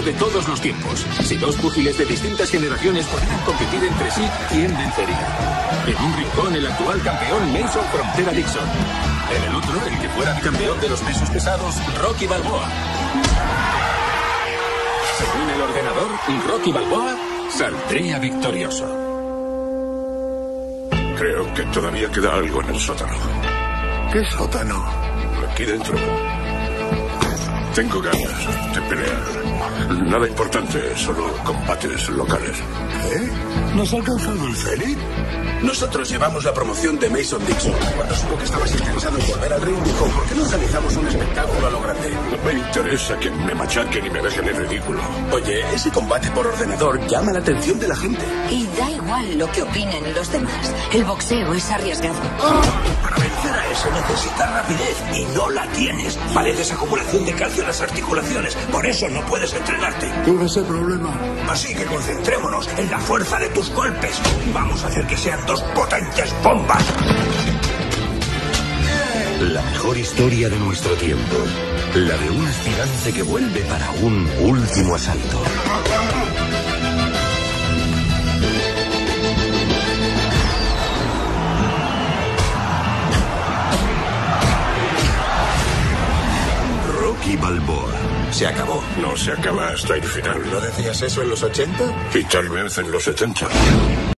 de todos los tiempos. Si dos púgiles de distintas generaciones podían competir entre sí, ¿quién vencería? En un rincón, el actual campeón Mason Frontera Dixon. En el otro, el que fuera campeón de los pesos pesados, Rocky Balboa. Según el ordenador, Rocky Balboa saldría victorioso. Creo que todavía queda algo en el sótano. ¿Qué sótano? Aquí dentro. Tengo ganas de pelear. Nada importante, solo combates locales. ¿No has alcanzado el Zenith? Nosotros llevamos la promoción de Mason Dixon. Cuando supo que estabas interesado en volver al ring, dijo, ¿por qué no organizamos un espectáculo a lo grande? No me interesa que me machaquen y me dejen en ridículo. Oye, ese combate por ordenador llama la atención de la gente. Y da igual lo que opinen los demás. El boxeo es arriesgado. Para vencer a eso necesitas rapidez y no la tienes. Pareces acumulación de calcio en las articulaciones. Por eso no puedes entrenarte. ¿Cuál es el problema? Así que concentrémonos en la fuerza de tus golpes. Vamos a hacer que sean dos potentes bombas. La mejor historia de nuestro tiempo. La de un aspirante que vuelve para un último asalto. Rocky Balboa. Se acabó. No se acaba hasta el final. ¿No decías eso en los 80? Y tal vez en los 70.